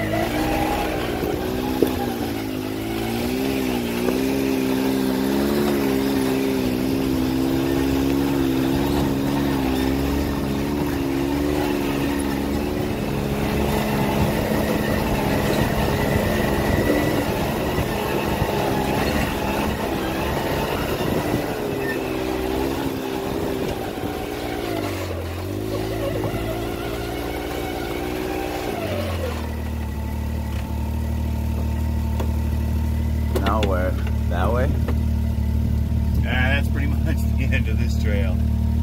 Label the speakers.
Speaker 1: Now where? That way?
Speaker 2: That's pretty much the end of this trail.